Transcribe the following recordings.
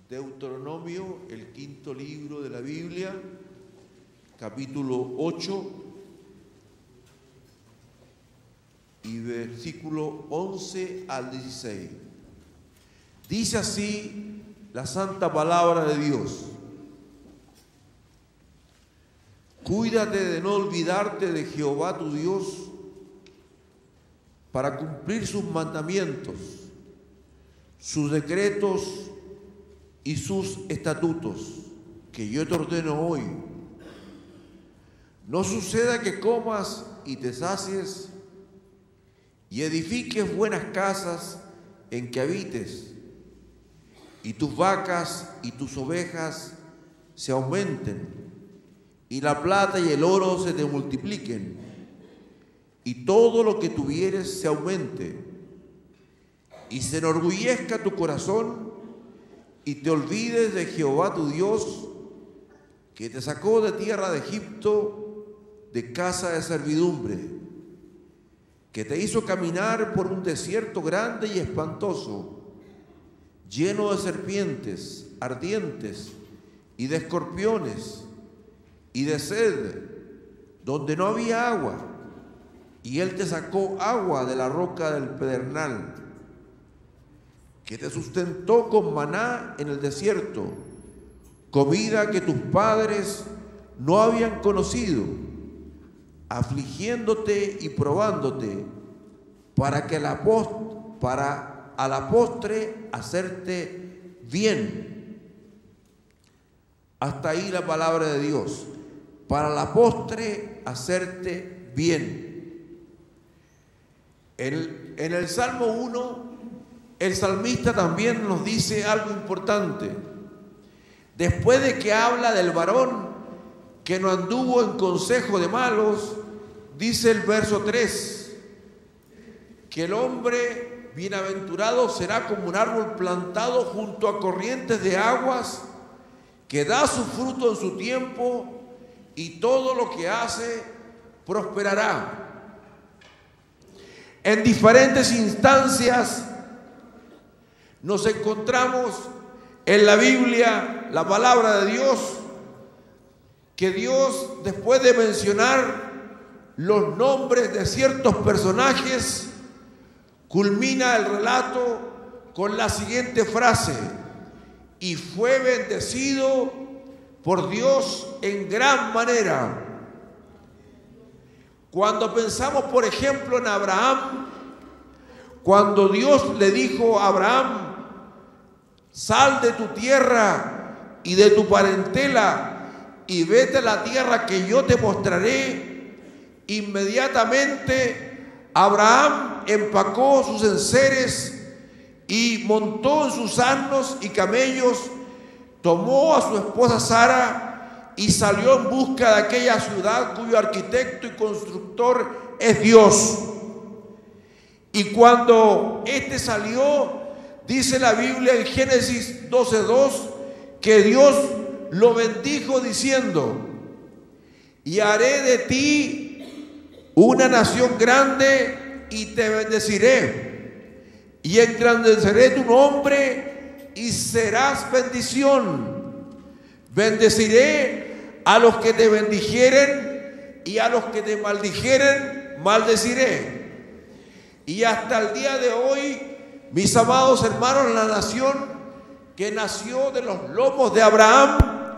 Deuteronomio, el quinto libro de la Biblia, capítulo 8 y versículo 11 al 16. Dice así la santa palabra de Dios: cuídate de no olvidarte de Jehová tu Dios para cumplir sus mandamientos, sus decretos y sus estatutos que yo te ordeno hoy. No suceda que comas y te sacies y edifiques buenas casas en que habites, y tus vacas y tus ovejas se aumenten, y la plata y el oro se te multipliquen, y todo lo que tuvieres se aumente, y se enorgullezca tu corazón, y te olvides de Jehová tu Dios, que te sacó de tierra de Egipto, de casa de servidumbre, que te hizo caminar por un desierto grande y espantoso, lleno de serpientes ardientes y de escorpiones y de sed, donde no había agua, y Él te sacó agua de la roca del pedernal, que te sustentó con maná en el desierto, comida que tus padres no habían conocido, afligiéndote y probándote, para que a la postre hacerte bien. Hasta ahí la palabra de Dios. Para la postre hacerte bien. En el Salmo 1, el salmista también nos dice algo importante. Después de que habla del varón que no anduvo en consejo de malos, dice el verso 3, que el hombre bienaventurado será como un árbol plantado junto a corrientes de aguas, que da su fruto en su tiempo, y todo lo que hace prosperará. En diferentes instancias nos encontramos en la Biblia, la palabra de Dios, que Dios, después de mencionar los nombres de ciertos personajes, culmina el relato con la siguiente frase: y fue bendecido por Dios en gran manera. Cuando pensamos, por ejemplo, en Abraham, cuando Dios le dijo a Abraham: sal de tu tierra y de tu parentela y vete a la tierra que yo te mostraré, inmediatamente Abraham empacó sus enseres y montó en sus asnos y camellos, tomó a su esposa Sara y salió en busca de aquella ciudad cuyo arquitecto y constructor es Dios. Y cuando éste salió, dice la Biblia en Génesis 12:2, que Dios lo bendijo diciendo: y haré de ti una nación grande y te bendeciré, y engrandeceré tu nombre y serás bendición. Bendeciré a los que te bendijeren, y a los que te maldijeren maldeciré. Y hasta el día de hoy, mis amados hermanos, la nación que nació de los lomos de Abraham,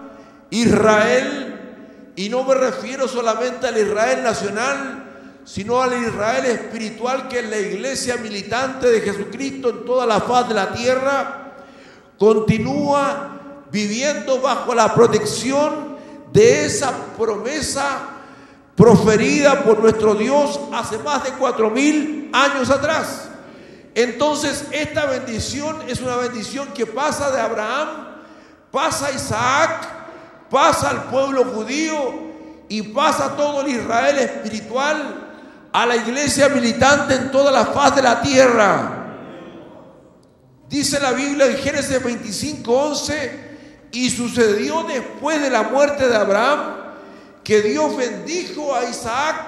Israel, y no me refiero solamente al Israel nacional, sino al Israel espiritual, que es la iglesia militante de Jesucristo en toda la faz de la tierra, continúa viviendo bajo la protección de esa promesa proferida por nuestro Dios hace más de 4000 años atrás. Entonces, esta bendición es una bendición que pasa de Abraham, pasa a Isaac, pasa al pueblo judío y pasa a todo el Israel espiritual, a la iglesia militante en toda la faz de la tierra. Dice la Biblia en Génesis 25:11, y sucedió después de la muerte de Abraham que Dios bendijo a Isaac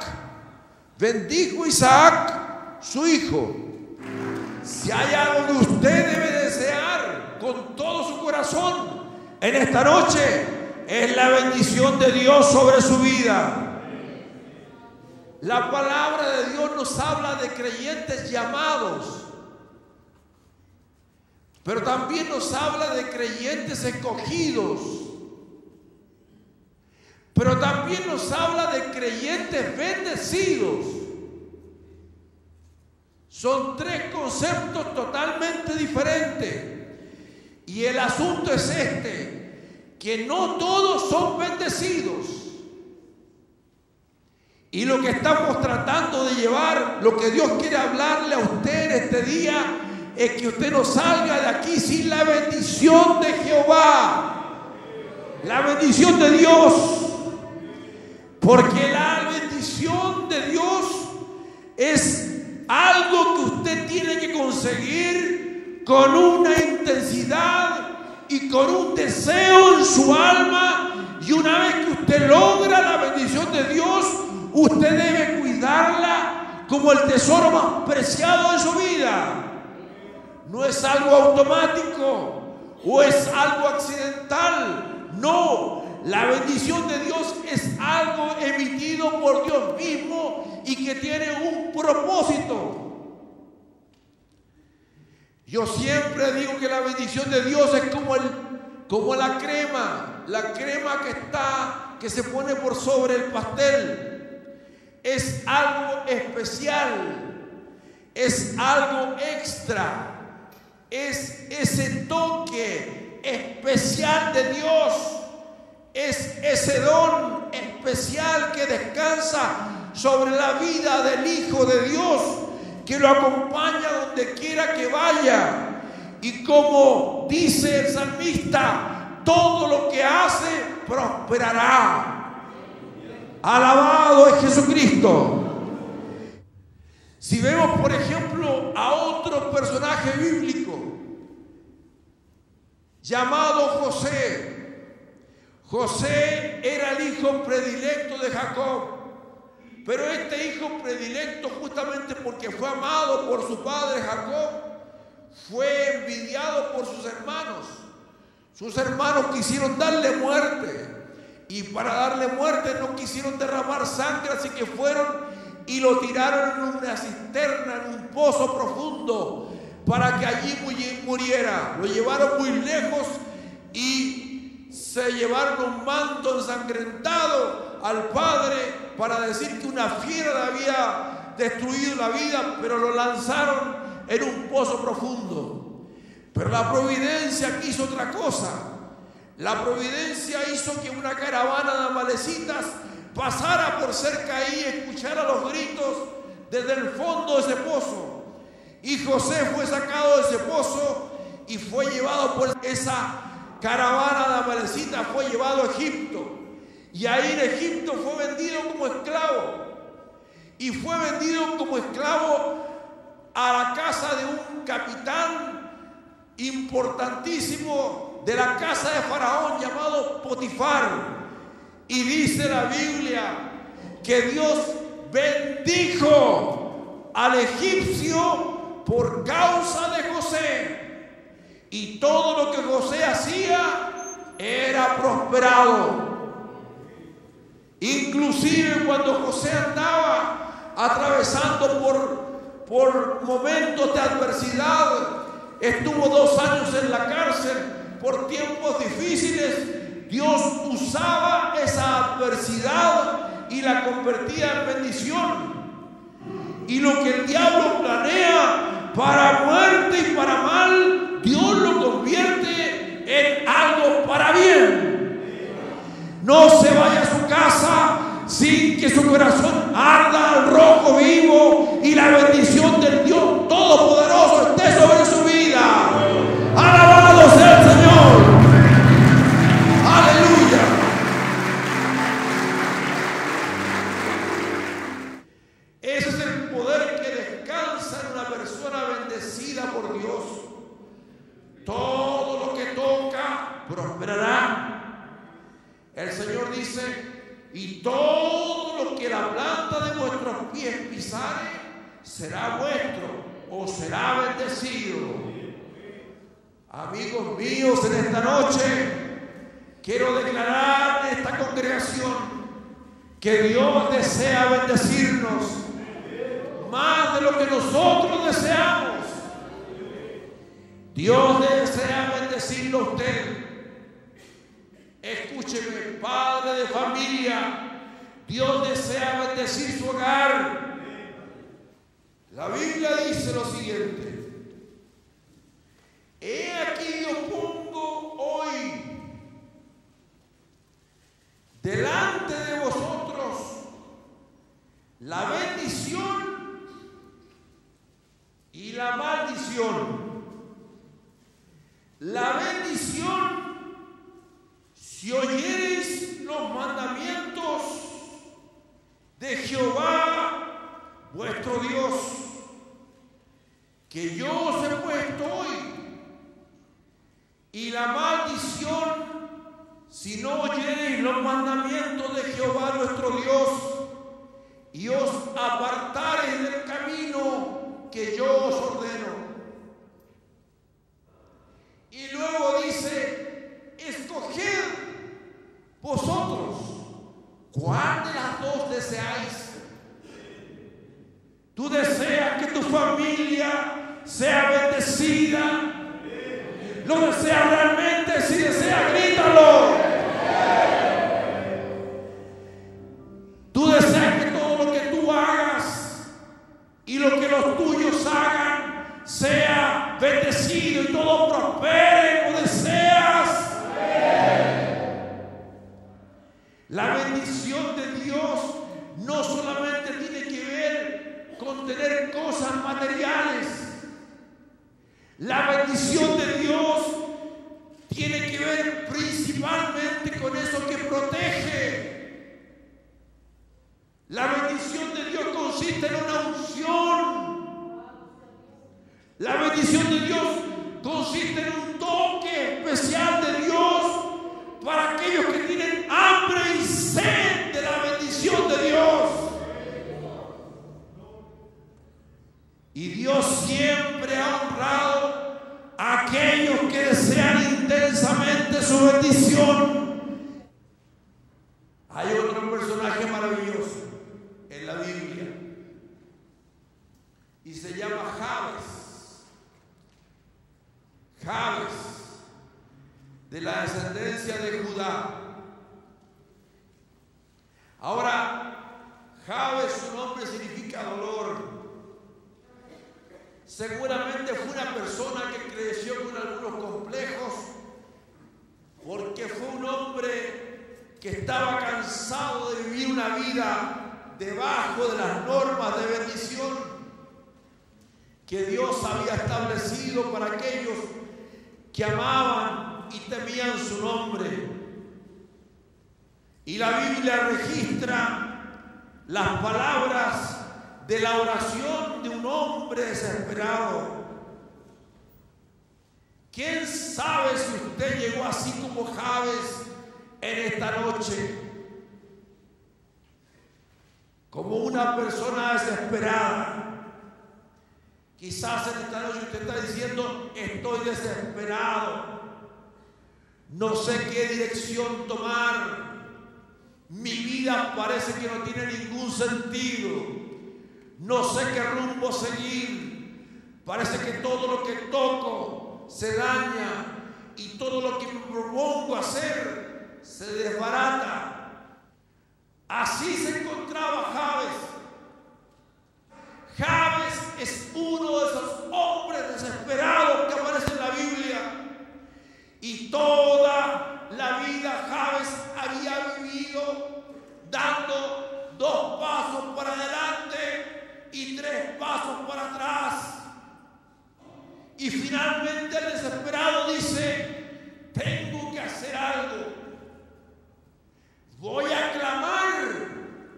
su hijo. Si hay algo que usted debe desear con todo su corazón en esta noche, es la bendición de Dios sobre su vida. La palabra de Dios nos habla de creyentes llamados, pero también nos habla de creyentes escogidos, pero también nos habla de creyentes bendecidos. Son tres conceptos totalmente diferentes. Y el asunto es que no todos son bendecidos. Y lo que estamos tratando de llevar, lo que Dios quiere hablarle a usted en este día, es que usted no salga de aquí sin la bendición de Jehová, la bendición de Dios, porque la bendición de Dios es algo que usted tiene que conseguir con una intensidad y con un deseo en su alma, y una vez que usted logra la bendición de Dios, usted debe cuidarla como el tesoro más preciado de su vida. No es algo automático o es algo accidental. No, la bendición de Dios es algo emitido por Dios mismo y que tiene un propósito. Yo siempre digo que la bendición de Dios es como la crema que se pone por sobre el pastel. Es algo especial, es algo extra, es ese toque especial de Dios, es ese don especial que descansa sobre la vida del Hijo de Dios, que lo acompaña donde quiera que vaya. Y como dice el salmista, todo lo que hace prosperará. Alabado es Jesucristo. Si vemos, por ejemplo, a otro personaje bíblico llamado José. José era el hijo predilecto de Jacob, pero este hijo predilecto, justamente porque fue amado por su padre Jacob, fue envidiado por sus hermanos. Sus hermanos quisieron darle muerte, y para darle muerte no quisieron derramar sangre, así que fueron y lo tiraron en una cisterna, en un pozo profundo, para que allí muriera. Lo llevaron muy lejos y se llevaron un manto ensangrentado al padre para decir que una fiera le había destruido la vida, pero lo lanzaron en un pozo profundo. Pero la providencia quiso otra cosa. La providencia hizo que una caravana de amalecitas pasara por cerca ahí y escuchara los gritos desde el fondo de ese pozo. Y José fue sacado de ese pozo y fue llevado por esa caravana de amalecitas, fue llevado a Egipto. Y ahí en Egipto fue vendido como esclavo. Y fue vendido como esclavo a la casa de un capitán importantísimo de la casa de Faraón llamado Potifar. Y dice la Biblia que Dios bendijo al egipcio por causa de José, y todo lo que José hacía era prosperado. Inclusive cuando José andaba atravesando por momentos de adversidad, estuvo 2 años en la cárcel por tiempos difíciles, Dios usaba esa adversidad y la convertía en bendición. Y lo que el diablo planea para muerte y para mal, Dios lo convierte en algo para bien. No se vaya a su casa sin que su corazón arda al rojo vivo y la bendición del Dios Todopoderoso esté sobre su vida. Alabado sea el Señor. Aleluya. Ese es el poder que descansa en una persona bendecida por Dios. Todo lo que toca prosperará. El Señor dice: y todo lo que la planta de vuestros pies pisare será vuestro o será bendecido. Amigos míos, en esta noche quiero declarar en esta congregación que Dios desea bendecirnos más de lo que nosotros deseamos. Dios desea bendecirlo a usted. Escúcheme, padre de familia, Dios desea bendecir su hogar. La Biblia dice lo siguiente: he aquí yo pongo hoy delante de vosotros la bendición y la maldición. La bendición, si oyereis los mandamientos de Jehová vuestro Dios, que yo os he puesto hoy, y la maldición, si no oyereis los mandamientos de Jehová nuestro Dios, y os apartareis del camino que yo os ordeno. Y luego dice: escoged vosotros cuál de las dos deseáis. Tú deseas que tu familia sea bendecida. ¿Lo deseas realmente? Si deseas, grítalo. Tú deseas que todo lo que tú hagas y lo que los tuyos hagan sea bendecido y todo prospere. ¿Lo deseas? La bendición de Dios no solamente tiene que ver con tener cosas materiales. La bendición de Dios tiene que ver principalmente con eso que protege. La bendición de Dios consiste en una unción. La bendición de Dios consiste en un toque especial de Dios para aquellos que tienen hambre y sed de la bendición de Dios. Y Dios siempre ha honrado a aquellos que desean intensamente su bendición. Hay otro personaje maravilloso en la Biblia y se llama Jabes. Jabes, de la descendencia de Judá. Ahora, Jabes, su nombre significa dolor. Seguramente fue una persona que creció con algunos complejos, porque fue un hombre que estaba cansado de vivir una vida debajo de las normas de bendición que Dios había establecido para aquellos que amaban y temían su nombre. Y la Biblia registra las palabras de la oración de un hombre desesperado. ¿Quién sabe si usted llegó así como Jabes en esta noche? Como una persona desesperada. Quizás en esta noche usted está diciendo: estoy desesperado, no sé qué dirección tomar, mi vida parece que no tiene ningún sentido, no sé qué rumbo seguir, parece que todo lo que toco se daña y todo lo que me propongo hacer se desbarata. Así se encontraba Jabes. Jabes es uno de esos hombres desesperados que aparecen en la Biblia. Y toda la vida Jabes había vivido dando 2 pasos para adelante y 3 pasos para atrás. Y finalmente el desesperado dice: tengo que hacer algo. Voy a clamar.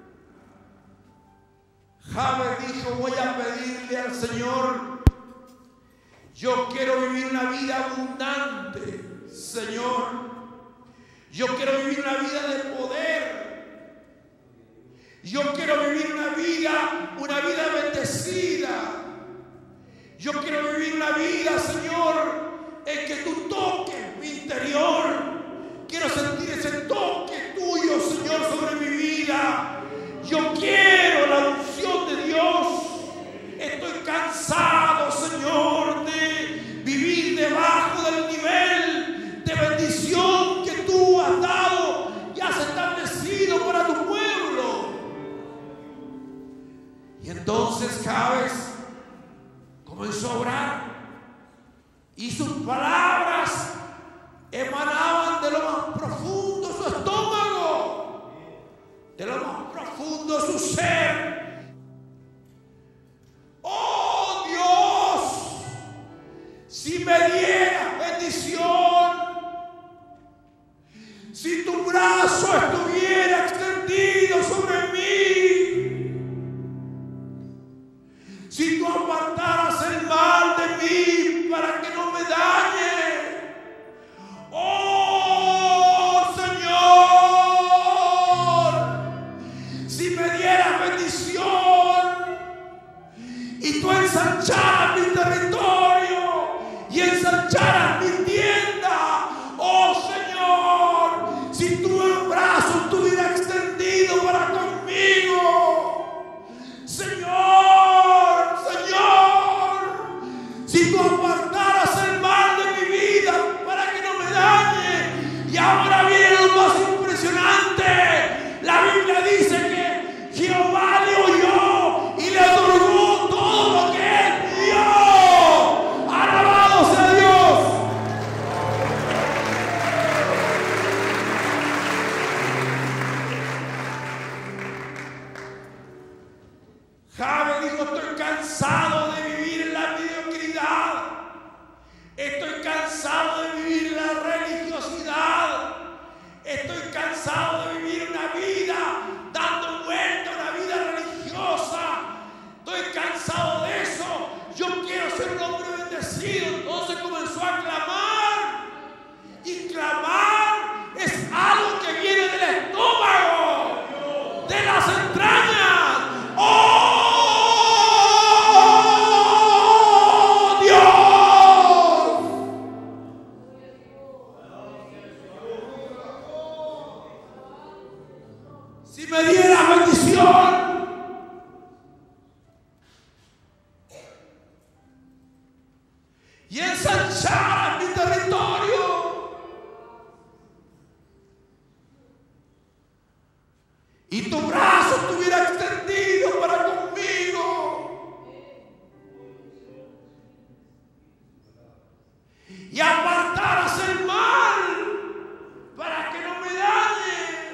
Jabes dijo: voy a pedirle al Señor. Yo quiero vivir una vida abundante, Señor. Yo quiero vivir una vida de poder. Yo quiero vivir una vida bendecida. Yo quiero vivir una vida, Señor, en que tú y sus palabras emanaban de lo más profundo de su estómago, de lo más profundo de su ser. ¡Oh Dios! Si me dieras bendición, si tu brazo estuviera extendido sobre mí, si tú apartaras el mal de mí para que no me dañe, oh Señor, si me dieras bendición y tú ensancharas mi territorio y ensancharas mi tienda, oh Señor, si tu brazo estuviera extendido para conmigo, Señor, si tú apartaras el mal de mi vida para que no me dañe. Y ahora viene lo más impresionante. La Biblia dice que Jehová le oyó y le otorgó todo lo que él pidió. ¡Alabado sea Dios! Jabe dijo: estoy cansado de vivir en la mediocridad, estoy cansado de vivir en la religiosidad, estoy cansado de vivir una vida dando vuelta, una vida religiosa, estoy cansado de eso, yo quiero ser un hombre bendecido. Entonces comenzó a clamar, y clamar es algo que viene del estómago, de las entrañas. ¡Oh! Si me dieras bendición y ensancharas mi territorio y tu brazo estuviera extendido para conmigo y apartaras el mal para que no me dañe.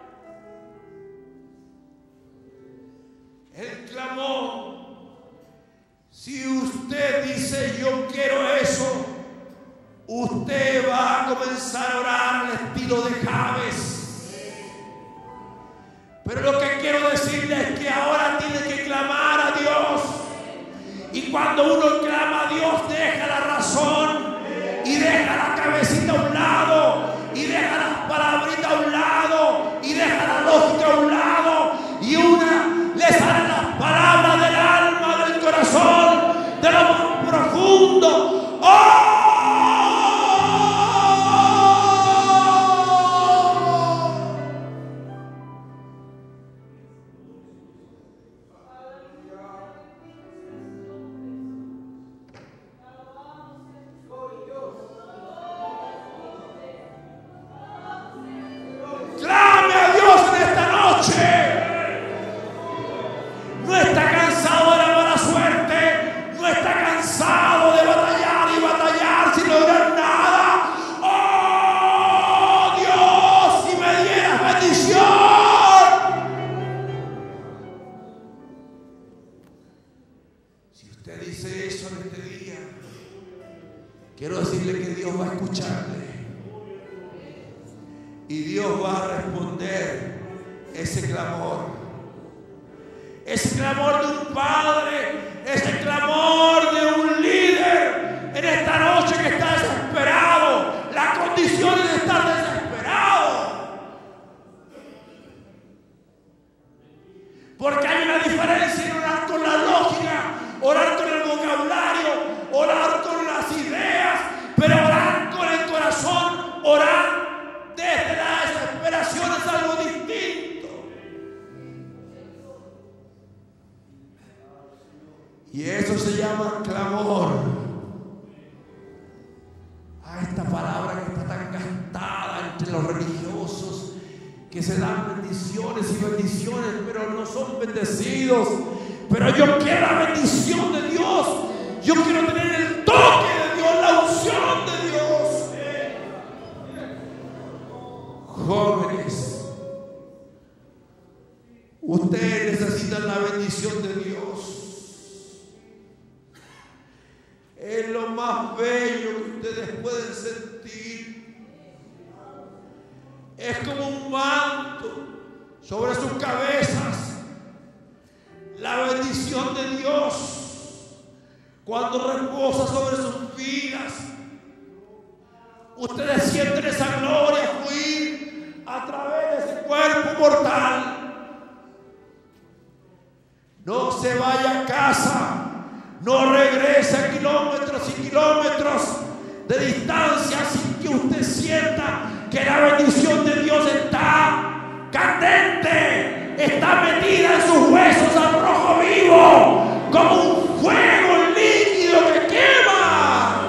Él clamó. Si usted dice yo quiero eso, usted va a comenzar a orar al estilo de Jabes. Pero lo que quiero decirle es que ahora tiene que clamar a Dios. Y cuando uno clama a Dios, deja la razón y deja la cabecita a un lado y deja las palabritas a un lado y deja la lógica a un lado, y le salen las palabras del alma, del corazón, de lo más profundo. ¡Oh! Clame a Dios en esta noche. No está cansado de la mala suerte, no está cansado de batallar y batallar sin lograr nada. ¡Oh Dios, si me dieras bendición! Si usted dice eso en este día, quiero decirle que Dios va a escucharle y Dios va a responder ese clamor. Ese clamor de un padre, ese clamor de un líder en esta noche que está desesperado. La condición es de estar desesperado. Porque hay una diferencia en orar con la lógica, orar con el vocabulario, orar con las ideas, pero orar con el corazón, orar desde la desesperación es algo distinto. Y eso se llama clamor. A esta palabra que está tan gastada entre los religiosos, que se dan bendiciones y bendiciones, pero no son bendecidos. Pero yo quiero la bendición de Dios. Yo quiero tener el toque de Dios, la unción bello que ustedes pueden sentir. Es como un manto sobre sus cabezas. La bendición de Dios, cuando reposa sobre sus vidas, ustedes sienten esa gloria fluir a través de ese cuerpo mortal. No se vaya a casa, no regrese a kilómetros y kilómetros de distancia sin que usted sienta que la bendición de Dios está candente, está metida en sus huesos al rojo vivo, como un fuego líquido que quema.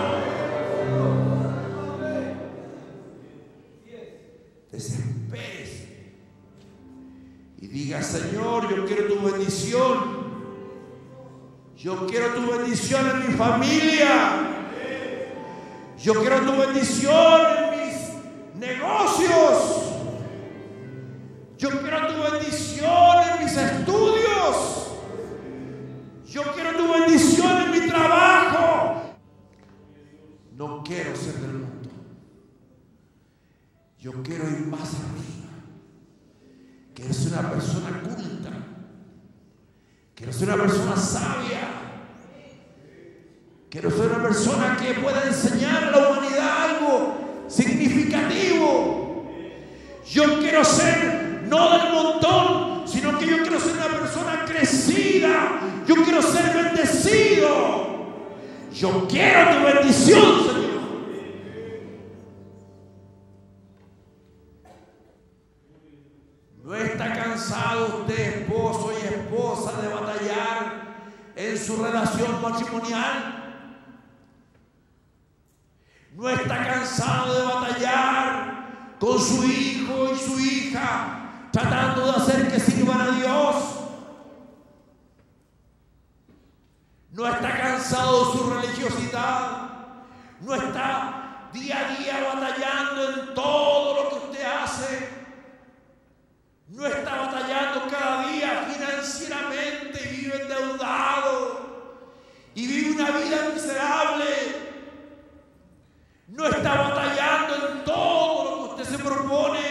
Desespérese y diga: Señor, yo quiero tu bendición. Yo quiero tu bendición en mi familia. Yo quiero tu bendición en mis negocios. Yo quiero tu bendición en mis estudios. Yo quiero tu bendición en mi trabajo. No quiero ser del mundo. Yo quiero ir más arriba. Quiero ser una persona culta. Quiero ser una persona sabia. Quiero ser una persona que pueda enseñar a la humanidad algo significativo. Yo quiero ser no del montón, sino que yo quiero ser una persona crecida. Yo quiero ser bendecido. Yo quiero tu bendición, Señor. ¿No está cansado usted, esposo y esposa, de batallar en su relación matrimonial? ¿No está cansado de batallar con su hijo y su hija, tratando de hacer que sirvan a Dios? ¿No está cansado de su religiosidad? ¿No está día a día batallando en todo lo que usted hace? ¿No está batallando cada día financieramente y vive endeudado y vive una vida miserable? ¿No está batallando en todo lo que usted se propone?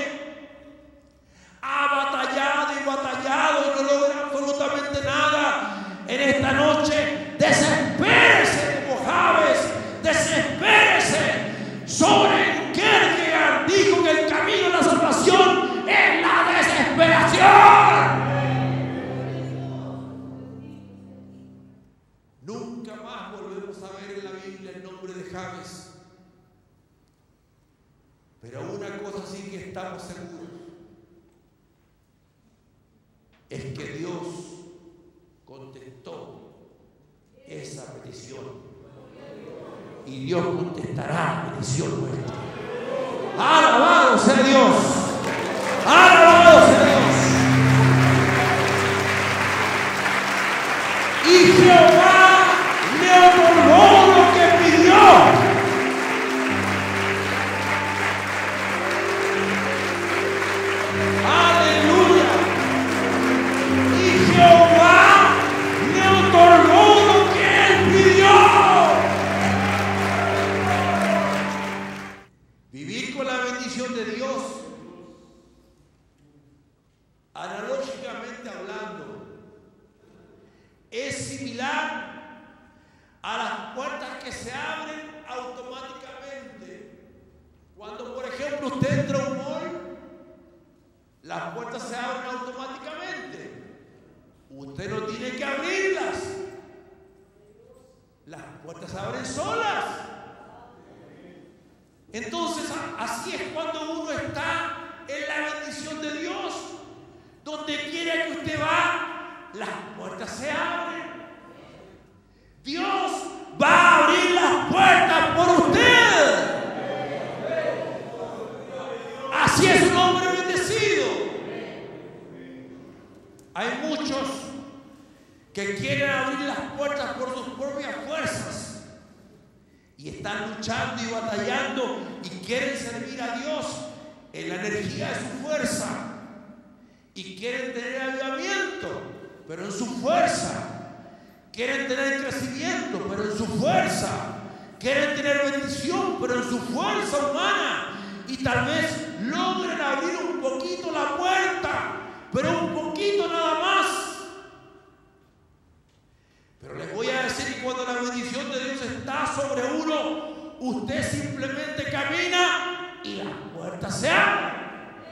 Ha batallado y no logra absolutamente nada. En esta noche, desespérese como Javes, desespérese. Soren Kierkegaard dijo que el camino de la salvación es la desesperación. Nunca más volvemos a ver en la Biblia el nombre de Javes. Pero una cosa sí que estamos seguros, es que Dios contestó esa petición. Y Dios contestará la petición nuestra. ¡Alabado sea Dios! ¡Alabado sea Dios! Y Jehová le otorgó lo que pidió. ¡Aleluya! Y Jehová le otorgó lo que él pidió. Vivir con la bendición de Dios, analógicamente hablando, es similar a las puertas que se abren automáticamente. Cuando, por ejemplo, usted entra a un mall, las puertas se abren automáticamente. Usted no tiene que abrirlas. Las puertas se abren solas. Entonces, así es cuando uno está en la bendición de Dios. Donde quiera que usted va, las puertas se abren. Dios va a abrir las puertas por usted. Así es un hombre bendecido. Hay muchos que quieren abrir las puertas por sus propias fuerzas y están luchando y batallando y quieren servir a Dios en la energía de su fuerza y quieren tener avivamiento, pero en su fuerza. Quieren tener crecimiento, pero en su fuerza. quieren tener bendición, pero en su fuerza humana, y tal vez logren abrir un poquito la puerta, pero un poquito nada más. Pero les voy a decir que cuando la bendición de Dios está sobre uno, usted simplemente camina y las puertas se abren.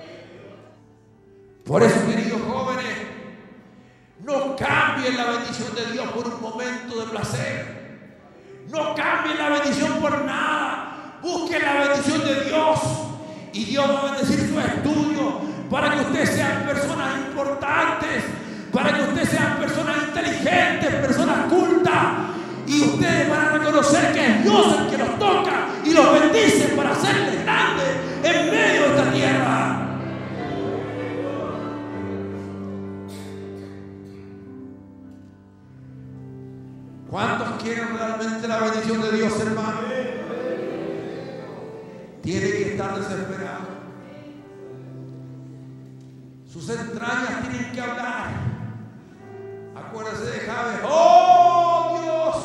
Por eso, queridos jóvenes, no cambien la bendición de Dios por un momento de placer. No cambien la bendición por nada. Busquen la bendición de Dios y Dios va a bendecir su estudio para que ustedes sean personas importantes, para que ustedes sean personas inteligentes, personas cultas, y ustedes van a reconocer que es Dios el que los toca y los bendice para hacerles grandes en medio de esta tierra. ¿Cuántos quieren realmente la bendición de Dios, hermano? Tienen que estar desesperados. Sus entrañas tienen que hablar. Acuérdense de Jabes. ¡Oh, Dios!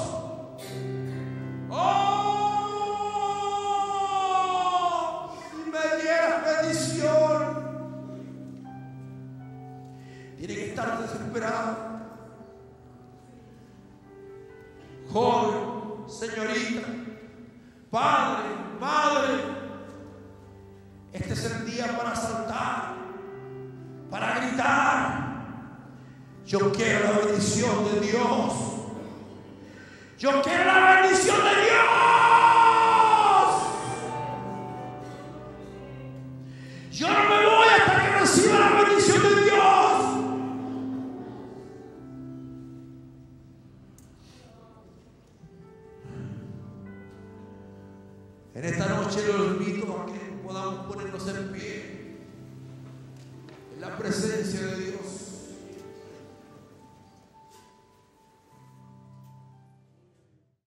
¡Oh! Si me dieras bendición. Tienen que estar desesperados. Joven, señorita, padre, madre, este es el día para saltar, para gritar. Yo quiero la bendición de Dios. Yo quiero la bendición de Dios. Yo no me voy hasta que reciba la bendición de Dios. En esta noche los invito a que podamos ponernos en pie en la presencia de Dios.